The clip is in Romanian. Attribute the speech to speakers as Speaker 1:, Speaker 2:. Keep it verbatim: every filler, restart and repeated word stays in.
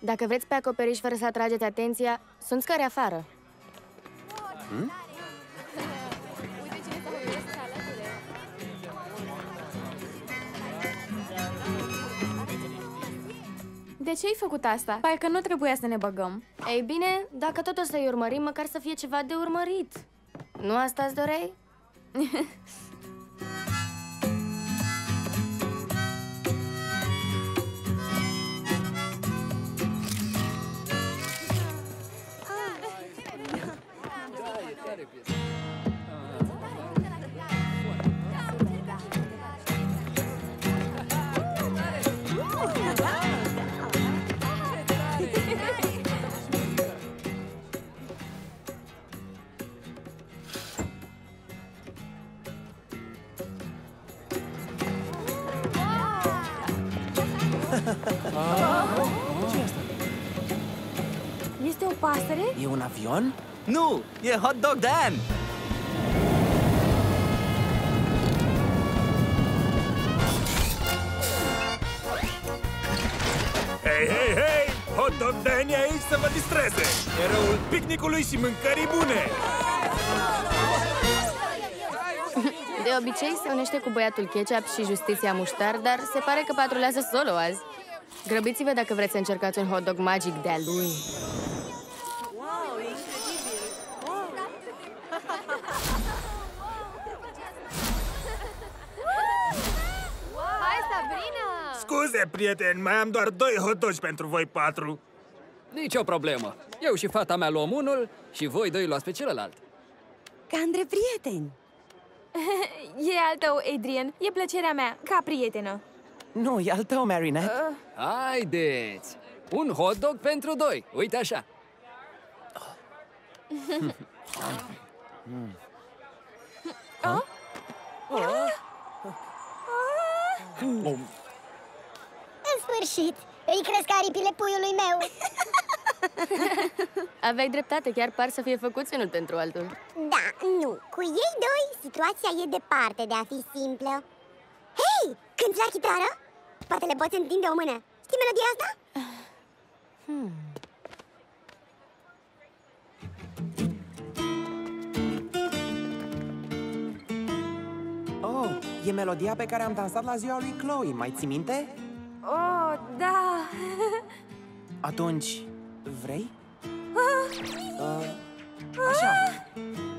Speaker 1: Dacă vreți pe acoperiș fără să atrageți atenția, sunt scări afară. Hmm?
Speaker 2: De ce ai făcut asta? Parcă nu trebuia să ne băgăm.
Speaker 1: Ei bine, dacă tot o să-i urmărim, măcar să fie ceva de urmărit. Nu asta-ți doreai?
Speaker 3: Ce-i asta?
Speaker 2: Este o pasăre?
Speaker 3: E un avion?
Speaker 4: Nu, e Hot Dog Dan!
Speaker 5: Hei, hei, hei! Hot Dog Dan e aici să vă distreze! Eroul picnicului și mâncării bune!
Speaker 1: De obicei se unește cu băiatul Ketchup și Justiția Muștar, dar se pare că patrulează solo azi. Grăbiți-vă dacă vreți să încercați un hot dog magic de-a lui.
Speaker 6: Wow, e incredibil! Wow.
Speaker 1: Hai, Sabrina!
Speaker 5: Scuze, prieteni, mai am doar doi hot dogi pentru voi patru.
Speaker 7: Nici o problemă. Eu și fata mea luăm unul și voi doi luați pe celălalt.
Speaker 6: Ca între prieteni.
Speaker 2: E al tău, Adrian. E plăcerea mea, ca prietenă.
Speaker 3: Nu, e al tău, Marinette. Uh.
Speaker 7: Haideți! Un hot dog pentru doi. Uite așa.
Speaker 8: În sfârșit! Îi cresc aripile puiului meu!
Speaker 1: Aveai dreptate, chiar par să fie făcuți unul pentru altul.
Speaker 8: Da, nu. Cu ei doi, situația e departe de a fi simplă. Hei, cânti la chitară? Poate le poți întinde o mână. Știi melodia asta? Hmm.
Speaker 3: Oh, e melodia pe care am dansat la ziua lui Chloe, mai ții minte?
Speaker 2: Oh, da!
Speaker 3: Atunci, vrei? Uh, așa.